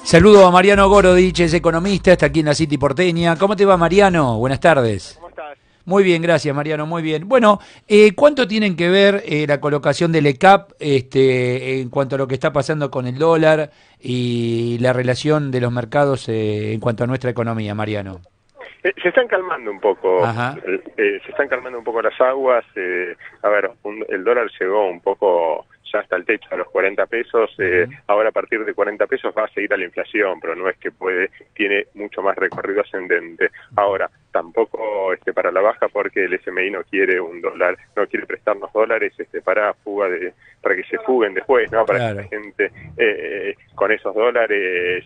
Saludo a Mariano Gorodich, es economista, está aquí en la City porteña. ¿Cómo te va, Mariano? Buenas tardes. ¿Cómo estás? Muy bien, gracias, Mariano, muy bien. Bueno, ¿cuánto tienen que ver la colocación del ECAP en cuanto a lo que está pasando con el dólar y la relación de los mercados en cuanto a nuestra economía, Mariano? Se están calmando un poco, Ajá. se están calmando un poco las aguas. A ver, el dólar llegó un poco ya hasta el techo, a los 40 pesos. Ahora a partir de 40 pesos va a seguir a la inflación, pero no es que tiene mucho más recorrido ascendente. Ahora, tampoco para la baja, porque el FMI no quiere un dólar, no quiere prestarnos dólares para que se fuguen después, ¿no? Para Claro. que la gente con esos dólares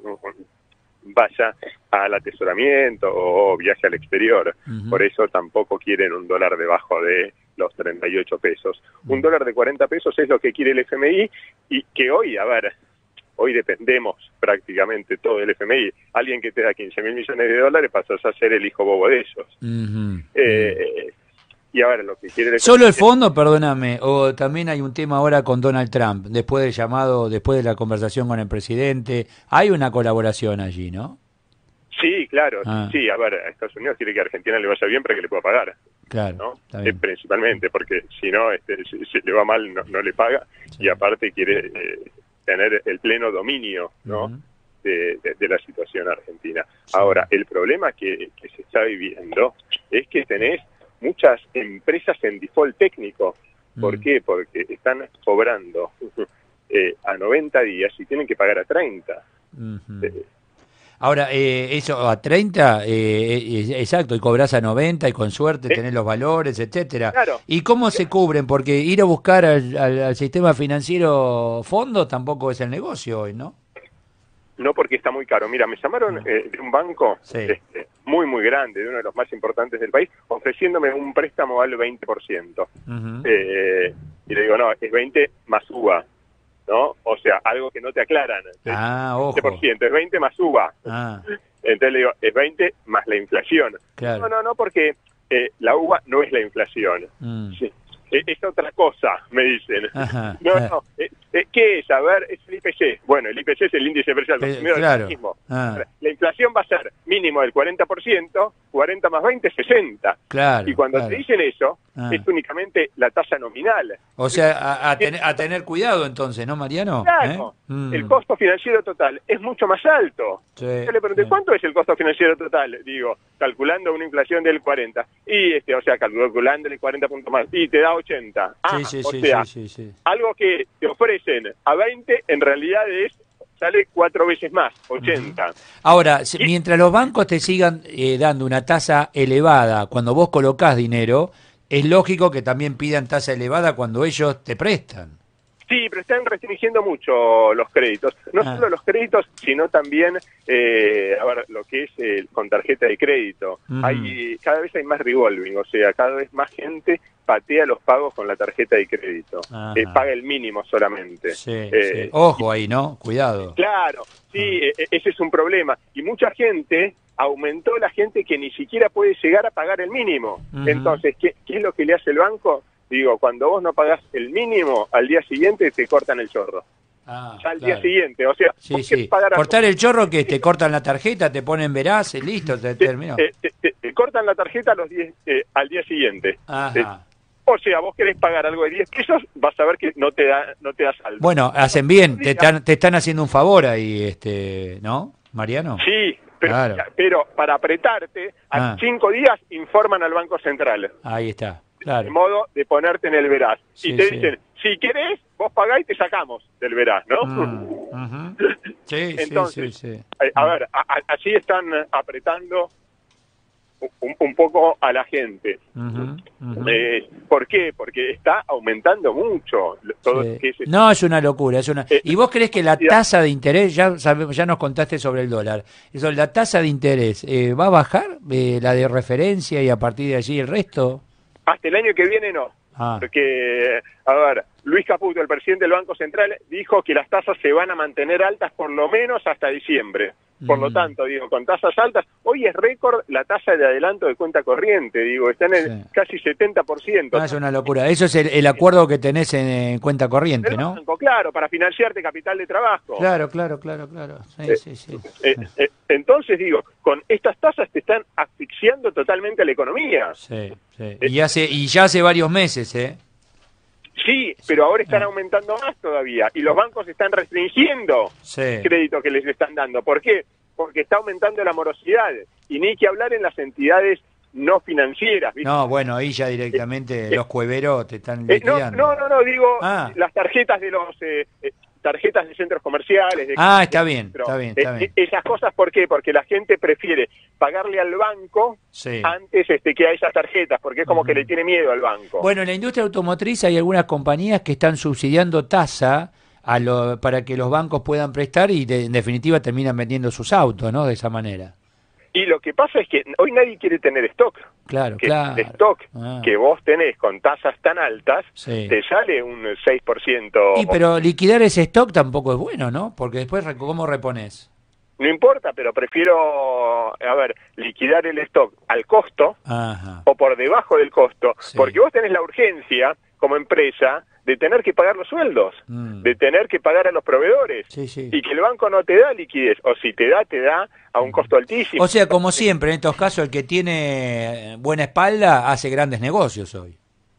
vaya al atesoramiento o viaje al exterior. Por eso tampoco quieren un dólar debajo de los 38 pesos. Un dólar de 40 pesos es lo que quiere el FMI, y que hoy, a ver, hoy dependemos prácticamente todo del FMI. Alguien que te da 15.000 millones de dólares pasas a ser el hijo bobo de ellos. Y a ver, lo que quiere el FMI... ¿Solo el fondo, perdóname, o también hay un tema ahora con Donald Trump, después del llamado, después de la conversación con el presidente? Hay una colaboración allí, ¿no? Sí, claro, Ah. sí, a ver, Estados Unidos quiere que a Argentina le vaya bien para que le pueda pagar. Claro, ¿No? está bien. Principalmente, porque si no, si le va mal, no le paga, Sí. y aparte quiere tener el pleno dominio, ¿no? de la situación argentina. Sí. Ahora, el problema que se está viviendo es que tenés muchas empresas en default técnico. ¿Por qué? Porque están cobrando a 90 días y tienen que pagar a 30. Ahora, eso a 30, exacto, y cobras a 90 y con suerte tenés los valores, etcétera. Claro. ¿Y cómo se cubren? Porque ir a buscar al sistema financiero fondos tampoco es el negocio hoy, ¿no? No, porque está muy caro. Mira, me llamaron de un banco Sí. muy, muy grande, de uno de los más importantes del país, ofreciéndome un préstamo al 20%. Y le digo, no, es 20 más UVA, ¿no? O sea, algo que no te aclaran. Ah, ojo. 20%, es 20 más UVA. Ah, Entonces le digo, es 20 más la inflación. claro. No, porque la UVA no es la inflación. Sí. Es otra cosa, me dicen. Ajá, No, ¿qué es? A ver, es el IPC. Bueno, el IPC es el índice de precio del consumidor. Claro. Mismo. Ah. La inflación va a ser mínimo del 40%, 40 más 20, 60. Claro, Y cuando claro. te dicen eso, Ah. es únicamente la tasa nominal. O sea, a tener cuidado entonces, ¿no, Mariano? Claro, el costo financiero total es mucho más alto. Sí, Yo le pregunté, sí. ¿cuánto es el costo financiero total? Digo, calculando una inflación del 40. Y, o sea, calculándole 40 puntos más. Y te da 80. Sí. Algo que te ofrecen a 20, en realidad sale 4 veces más, 80. Ahora, mientras los bancos te sigan dando una tasa elevada cuando vos colocás dinero, es lógico que también pidan tasa elevada cuando ellos te prestan. Sí, pero están restringiendo mucho los créditos. No solo los créditos, sino también, lo que es con tarjeta de crédito. Cada vez hay más revolving, o sea, cada vez más gente patea los pagos con la tarjeta de crédito. Paga el mínimo solamente. Sí. Ojo ahí, ¿no? Cuidado. Claro, sí, ese es un problema. Y mucha gente, aumentó la gente que ni siquiera puede llegar a pagar el mínimo. Entonces, ¿qué es lo que le hace el banco? Digo, cuando vos no pagás el mínimo, al día siguiente te cortan el chorro. Ya al día siguiente, o sea... Sí. Cortar el chorro, que te cortan la tarjeta, te ponen veraz, listo, te terminó. Te cortan la tarjeta al día siguiente. Ajá. O sea, vos querés pagar algo de 10 pesos, vas a ver que no te da saldo. Bueno, hacen bien, te están haciendo un favor ahí, ¿no, Mariano? Sí, Claro. pero para apretarte, a 5 días informan al Banco Central. Ahí está, claro. De modo de ponerte en el veraz. Sí, y te dicen, si querés, vos pagás y te sacamos del veraz, ¿no? Sí, Entonces, sí. A ver, así están apretando un poco a la gente. ¿Por qué? Porque está aumentando mucho todo lo que es... No, es una locura. ¿Y vos crees que la tasa de interés, ya nos contaste sobre el dólar, la tasa de interés va a bajar, la de referencia, y a partir de allí el resto? Hasta el año que viene no. Porque, a ver, Luis Caputo, el presidente del Banco Central, dijo que las tasas se van a mantener altas por lo menos hasta diciembre. Por lo tanto, digo, con tasas altas, hoy es récord la tasa de adelanto de cuenta corriente, digo, está en el casi 70%. Ah, es una locura. Eso es el acuerdo que tenés en cuenta corriente, ¿no? Banco, claro, para financiarte capital de trabajo. Claro. Sí. Entonces, digo, con estas tasas te están asfixiando totalmente a la economía. Sí. Y ya hace varios meses, ¿eh? Sí, pero ahora están aumentando más todavía y los bancos están restringiendo el crédito que les están dando. ¿Por qué? Porque está aumentando la morosidad y ni que hablar en las entidades no financieras, ¿viste? No, bueno, ahí ya directamente los cueveros te están liquidando. No, digo las tarjetas de los tarjetas de centros comerciales. Está bien. Esas cosas, ¿por qué? Porque la gente prefiere pagarle al banco antes que a esas tarjetas, porque es como que le tiene miedo al banco. Bueno, en la industria automotriz hay algunas compañías que están subsidiando tasa para que los bancos puedan prestar y en definitiva terminan vendiendo sus autos, ¿no? De esa manera. Y lo que pasa es que hoy nadie quiere tener stock. Claro. El stock que vos tenés con tasas tan altas, te sale un 6%. Pero liquidar ese stock tampoco es bueno, ¿no? Porque después, ¿cómo reponés? No importa, pero prefiero, liquidar el stock al costo o por debajo del costo, porque vos tenés la urgencia como empresa de tener que pagar los sueldos, de tener que pagar a los proveedores, y que el banco no te da liquidez, o si te da a un costo altísimo. O sea, como siempre, en estos casos, el que tiene buena espalda hace grandes negocios hoy.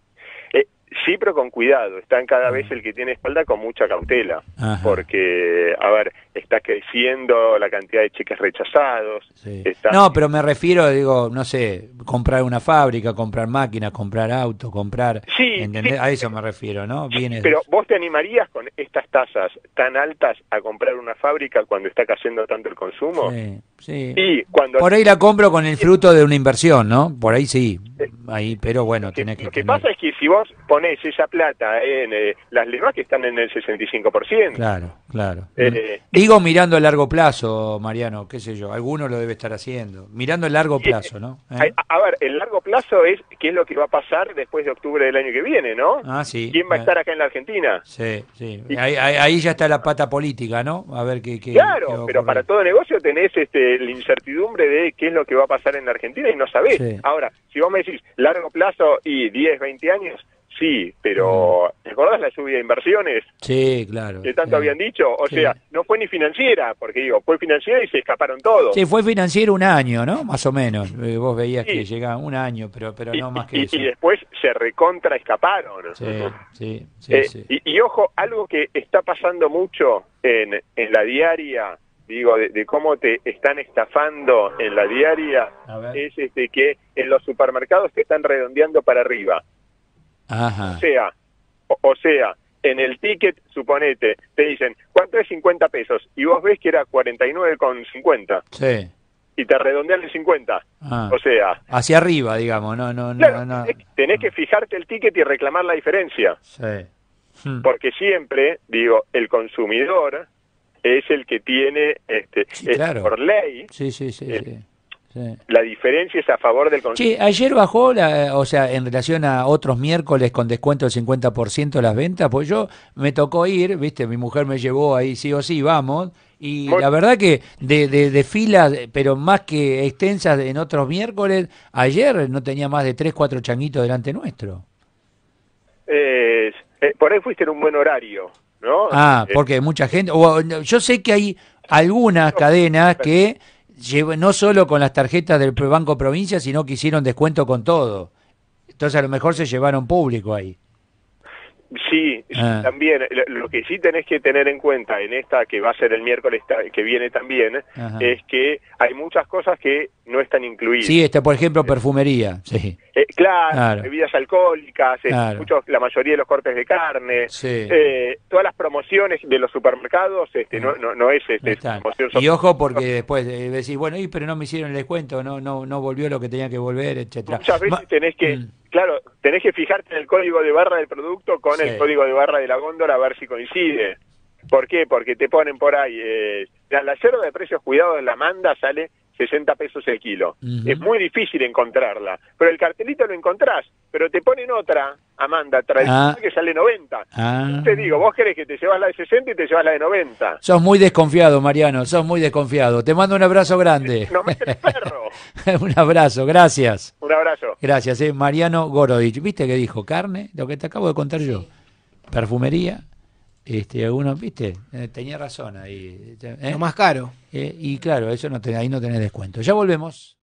Sí, pero con cuidado. Están cada vez el que tiene espalda con mucha cautela. Porque, está creciendo la cantidad de cheques rechazados. No, pero me refiero, no sé, comprar una fábrica, comprar máquinas, comprar autos, comprar... ¿entendés? A eso me refiero, ¿no? Pero ¿vos te animarías con estas tasas tan altas a comprar una fábrica cuando está cayendo tanto el consumo? Sí. Y cuando... Por ahí la compro con el fruto de una inversión, ¿no? Por ahí sí. Ahí, pero bueno, tenés que... Lo que pasa es que si vos ponés esa plata en las levas que están en el 65%. Claro. Digo mirando a largo plazo, Mariano, qué sé yo, alguno lo debe estar haciendo. Mirando a largo plazo, ¿no? El largo plazo es qué es lo que va a pasar después de octubre del año que viene, ¿no? Sí. ¿Quién va a estar acá en la Argentina? Sí. Ahí ya está la pata política, ¿no? A ver qué Claro, pero para todo negocio tenés la incertidumbre de qué es lo que va a pasar en la Argentina y no sabés. Ahora, si vos me decís largo plazo y 10, 20 años, sí, pero ¿te acordás la lluvia de inversiones? Sí, claro. Que tanto habían dicho, o sea, no fue ni financiera, porque fue financiera y se escaparon todos. Sí, fue financiero un año, ¿no? Más o menos. Vos veías que llegaba un año, pero no más que eso. Y después se recontra escaparon. Sí. Y ojo, algo que está pasando mucho en la diaria, de cómo te están estafando en la diaria, es que en los supermercados te están redondeando para arriba. O sea, en el ticket, suponete, te dicen, ¿cuánto es 50 pesos? Y vos ves que era 49,50. Sí. Y te redondean el 50. O sea... hacia arriba, digamos, no. Tenés que fijarte el ticket y reclamar la diferencia. Porque siempre, el consumidor es el que tiene, por ley... La diferencia es a favor del consumidor. Ayer bajó, en relación a otros miércoles con descuento del 50% las ventas, pues yo me tocó ir, mi mujer me llevó ahí sí o sí, vamos, y la verdad que de filas, pero más que extensas en otros miércoles, ayer no tenía más de 3, 4 changuitos delante nuestro. Por ahí fuiste en un buen horario, ¿no? Porque mucha gente, yo sé que hay algunas cadenas que... no solo con las tarjetas del Banco Provincia, sino que hicieron descuento con todo. Entonces a lo mejor se llevaron público ahí. Sí, también. Lo que sí tenés que tener en cuenta en esta, que va a ser el miércoles que viene también, es que hay muchas cosas que no están incluidas. Sí, por ejemplo, perfumería. Sí. Claro, bebidas alcohólicas, la mayoría de los cortes de carne, todas las promociones de los supermercados, no es promoción. Y ojo, porque después decís, bueno, pero no me hicieron el descuento, no volvió lo que tenía que volver, etcétera. Muchas veces tenés que... Claro, tenés que fijarte en el código de barra del producto con el código de barra de la góndola a ver si coincide. ¿Por qué? Porque te ponen por ahí, la yerba de precios cuidados de la Manda sale 60 pesos el kilo. Es muy difícil encontrarla, pero el cartelito lo encontrás, pero te ponen otra, Amanda, tradicional, que sale 90. Te digo, vos querés que te llevas la de 60 y te llevas la de 90. Sos muy desconfiado, Mariano, sos muy desconfiado. Te mando un abrazo grande. No metes el perro. Un abrazo, gracias. Un abrazo. Gracias, Mariano Gorodich. ¿Viste que dijo? Carne, lo que te acabo de contar yo. Perfumería. Algunos, viste, tenía razón ahí. Lo más caro. Y claro, eso ahí no tenés descuento. Ya volvemos.